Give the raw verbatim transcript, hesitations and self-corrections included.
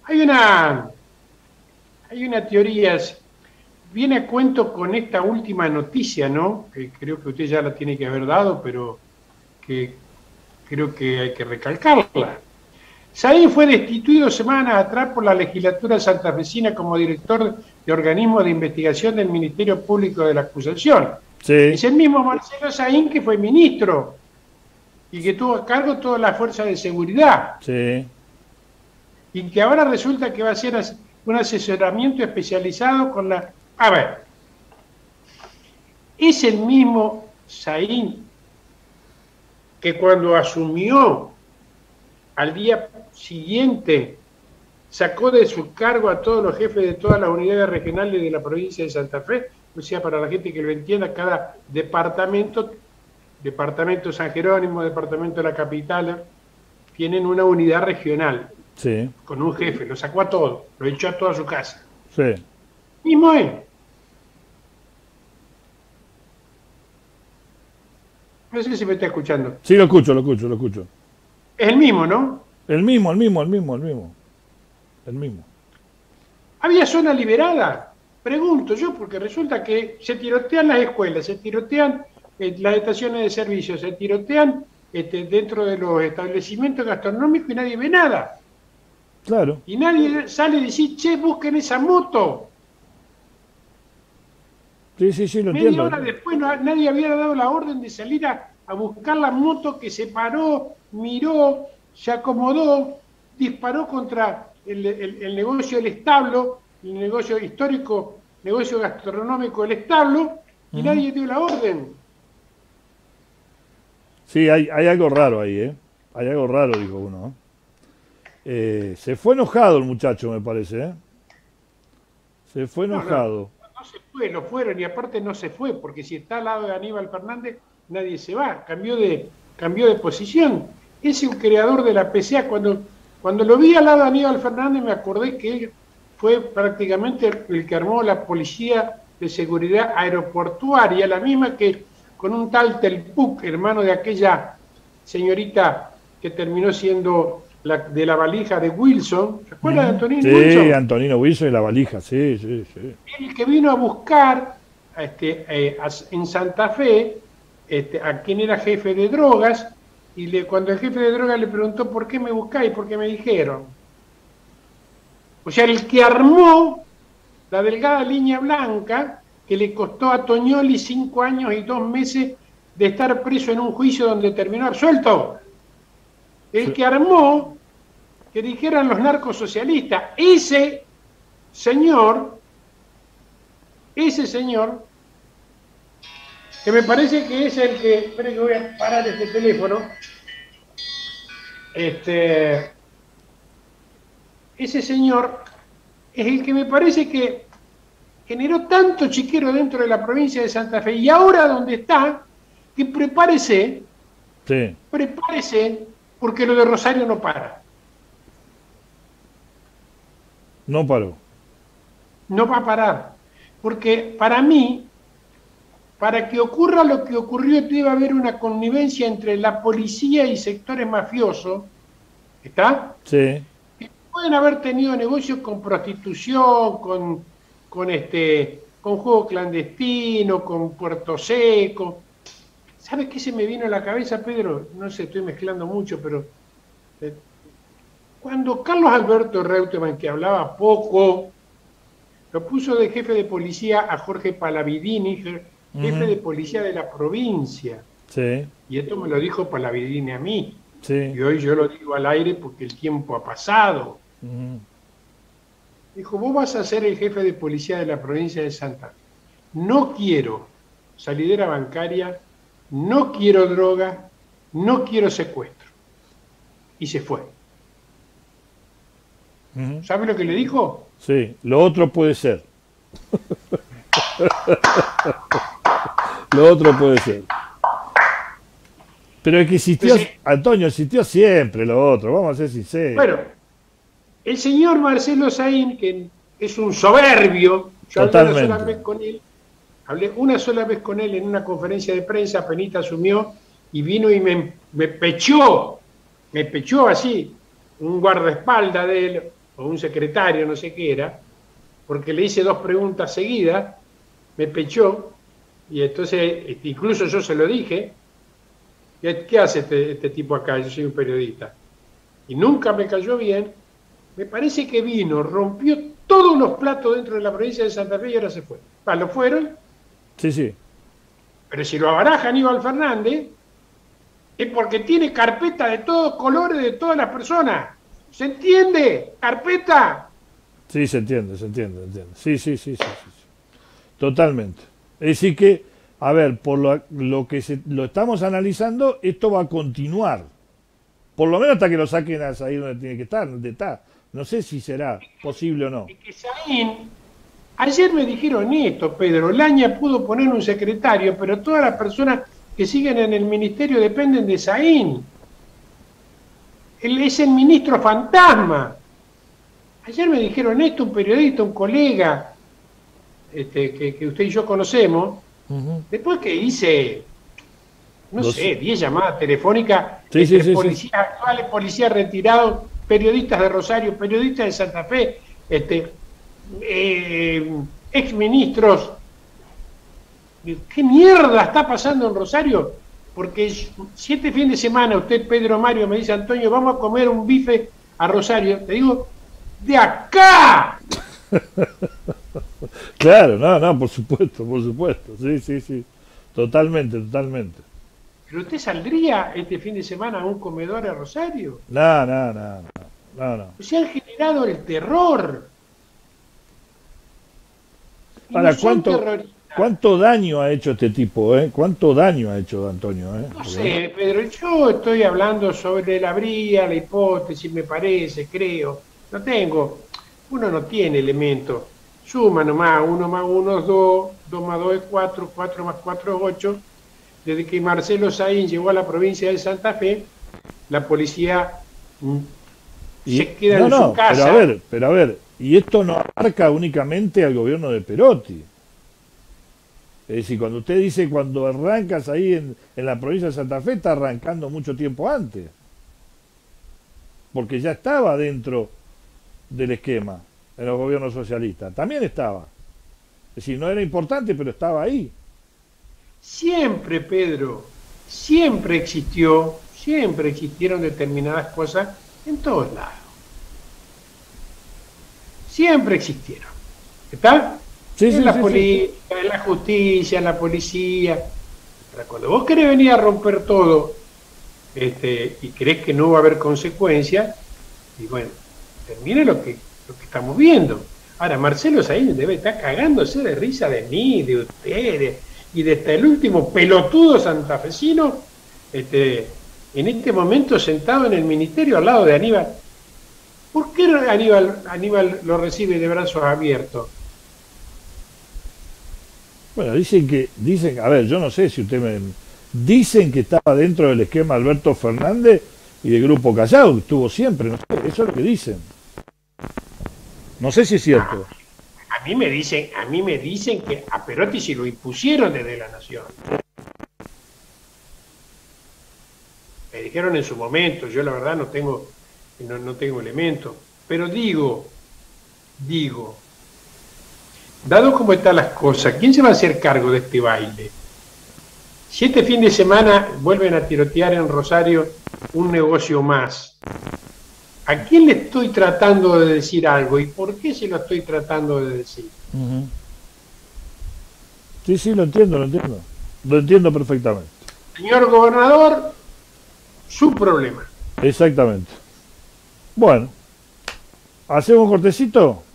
Hay una, hay una teoría, viene a cuento con esta última noticia, ¿no? Que creo que usted ya la tiene que haber dado, pero que creo que hay que recalcarla. Saín fue destituido semanas atrás por la legislatura santafesina como director de organismo de investigación del Ministerio Público de la Acusación. Sí. Es el mismo Marcelo Saín que fue ministro y que tuvo a cargo toda la fuerza de seguridad. Sí. Y que ahora resulta que va a ser un asesoramiento especializado con la... A ver, es el mismo Saín que cuando asumió al día siguiente sacó de su cargo a todos los jefes de todas las unidades regionales de la provincia de Santa Fe, o sea, para la gente que lo entienda, cada departamento, departamento San Jerónimo, departamento de la capital, tienen una unidad regional, sí, con un jefe, lo sacó a todos, lo echó a toda su casa. Sí. Mismo es. No sé si me está escuchando. Sí, lo escucho, lo escucho, lo escucho. Es el mismo, ¿no? El mismo, el mismo, el mismo, el mismo. El mismo. ¿Había zona liberada? Pregunto yo, porque resulta que se tirotean las escuelas, se tirotean eh, las estaciones de servicio, se tirotean este, dentro de los establecimientos gastronómicos y nadie ve nada. Claro. Y nadie sale a decir, che, busquen esa moto. Sí, sí, sí, lo Media entiendo. hora después no, nadie había dado la orden de salir a, a buscar la moto, que se paró, miró, se acomodó, disparó contra el, el, el negocio del establo, el negocio histórico, negocio gastronómico del establo, y uh-huh. nadie dio la orden. Sí, hay, hay algo raro ahí, ¿eh? Hay algo raro, dijo uno. Eh, se fue enojado el muchacho, me parece, ¿eh? Se fue enojado. No, no. No se fue, lo fueron, y aparte no se fue, porque si está al lado de Aníbal Fernández, nadie se va, cambió de, cambió de posición. Es un creador de la P C A. Cuando, cuando lo vi al lado de Aníbal Fernández, me acordé que él fue prácticamente el que armó la Policía de Seguridad Aeroportuaria, la misma que con un tal Telpuc, hermano de aquella señorita que terminó siendo la, de la valija de Wilson. ¿Se acuerda de Antonino sí, Wilson? Sí, Antonino Wilson y la valija, sí, sí, sí. El que vino a buscar este, eh, en Santa Fe este, a quien era jefe de drogas, y le, cuando el jefe de drogas le preguntó por qué me buscáis, por qué me dijeron. O sea, el que armó la delgada línea blanca que le costó a Toñoli cinco años y dos meses de estar preso en un juicio donde terminó absuelto. El sí. que armó que dijeran los narcosocialistas, ese señor, ese señor, que me parece que es el que, esperen que voy a parar este teléfono, este, ese señor es el que me parece que generó tanto chiquero dentro de la provincia de Santa Fe, y ahora donde está, que prepárese, sí. prepárese, porque lo de Rosario no para. No paró. No va a parar, porque para mí, para que ocurra lo que ocurrió, debe haber una connivencia entre la policía y sectores mafiosos, ¿está? Sí. Que pueden haber tenido negocios con prostitución, con, con, este, con juego clandestino, con Puerto Seco. ¿Sabes qué se me vino a la cabeza, Pedro? No sé, estoy mezclando mucho, pero... Eh, cuando Carlos Alberto Reutemann, que hablaba poco, lo puso de jefe de policía a Jorge Palavidini, jefe uh-huh. de policía de la provincia. Sí. Y esto me lo dijo Palavidini a mí. Sí. Y hoy yo lo digo al aire porque el tiempo ha pasado. Uh-huh. Dijo, vos vas a ser el jefe de policía de la provincia de Santa Fe. No quiero salidera bancaria, no quiero droga, no quiero secuestro. Y se fue. Uh-huh. ¿Sabe lo que le dijo? Sí, lo otro puede ser. Lo otro puede ser. Pero es que existió, Entonces, Antonio, existió siempre lo otro, vamos a ser sinceros. Bueno, el señor Marcelo Saín, que es un soberbio, yo hablé una sola vez con él, hablé una sola vez con él en una conferencia de prensa, apenas asumió, y vino y me, me pechó, me pechó así, un guardaespaldas de él, o un secretario, no sé qué era, porque le hice dos preguntas seguidas, me pechó, y entonces incluso yo se lo dije, ¿qué, qué hace este, este tipo acá? Yo soy un periodista. Y nunca me cayó bien. Me parece que vino, rompió todos los platos dentro de la provincia de Santa Fe y ahora se fue. Ah, ¿lo fueron? Sí, sí. Pero si lo abaraja Aníbal Fernández, es porque tiene carpeta de todos colores de todas las personas. ¿Se entiende? Carpeta. Sí, se entiende, se entiende, se entiende. Sí, sí, sí, sí, sí, sí. Totalmente. Es decir que, a ver, por lo, lo que se, lo estamos analizando, esto va a continuar. Por lo menos hasta que lo saquen ahí donde tiene que estar, donde está. No sé si será posible o no. Es que Saín, ayer me dijeron esto, Pedro, Laña pudo poner un secretario, pero todas las personas que siguen en el ministerio dependen de Saín. Él es el ministro fantasma. Ayer me dijeron esto, un periodista, un colega, este, que, que usted y yo conocemos, uh-huh. Después que hice, no Los... sé, diez llamadas telefónicas sí, entre sí, sí, policías sí. actuales, policías retirados, periodistas de Rosario, periodistas de Santa Fe, este, eh, exministros. ¿Qué mierda está pasando en Rosario? Porque siete fines de semana usted, Pedro Mario, me dice, Antonio, vamos a comer un bife a Rosario. Te digo, ¡de acá! Claro, no, no, por supuesto, por supuesto. Sí, sí, sí. Totalmente, totalmente. ¿Pero usted saldría este fin de semana a un comedor a Rosario? No, no, no, no, no. Se han generado el terror. Y Ahora, no ¿cuánto, ¿cuánto daño ha hecho este tipo? Eh? ¿Cuánto daño ha hecho Antonio? Eh? No sé, Pedro, yo estoy hablando sobre la bría, la hipótesis, me parece, creo. No tengo, uno no tiene elementos. Suma nomás, uno más uno es dos, dos más dos es cuatro, cuatro más cuatro es ocho. Desde que Marcelo Saín llegó a la provincia de Santa Fe, la policía y, se queda no, en no, su casa. Pero a ver, pero a ver, y esto no abarca únicamente al gobierno de Perotti. Es decir, cuando usted dice cuando arrancas ahí en, en la provincia de Santa Fe, está arrancando mucho tiempo antes. Porque ya estaba dentro del esquema en los gobiernos socialistas. También estaba. Es decir, no era importante, pero estaba ahí. Siempre, Pedro, siempre existió, siempre existieron determinadas cosas en todos lados. Siempre existieron. ¿Está? Sí, en sí, la sí, política, sí. en la justicia, en la policía. Pero cuando vos querés venir a romper todo este, y crees que no va a haber consecuencias, y bueno, termina lo que, lo que estamos viendo. Ahora, Marcelo Saín debe estar cagándose de risa de mí, de ustedes, y de hasta el último pelotudo santafesino, este, en este momento sentado en el ministerio al lado de Aníbal. ¿Por qué Aníbal, Aníbal lo recibe de brazos abiertos? Bueno, dicen que, dicen, a ver, yo no sé si usted me... Dicen que estaba dentro del esquema Alberto Fernández y del Grupo Callao, que estuvo siempre, no sé, eso es lo que dicen. No sé si es cierto. A mí me dicen, a mí me dicen que a Perotti se lo impusieron desde la Nación. Me dijeron en su momento, yo la verdad no tengo, no, no tengo elementos, pero digo, digo, dado cómo están las cosas, ¿quién se va a hacer cargo de este baile? Si este fin de semana vuelven a tirotear en Rosario un negocio más, ¿a quién le estoy tratando de decir algo y por qué se lo estoy tratando de decir? Uh-huh. Sí, sí, lo entiendo, lo entiendo. Lo entiendo perfectamente. Señor gobernador, su problema. Exactamente. Bueno, ¿hacemos un cortecito?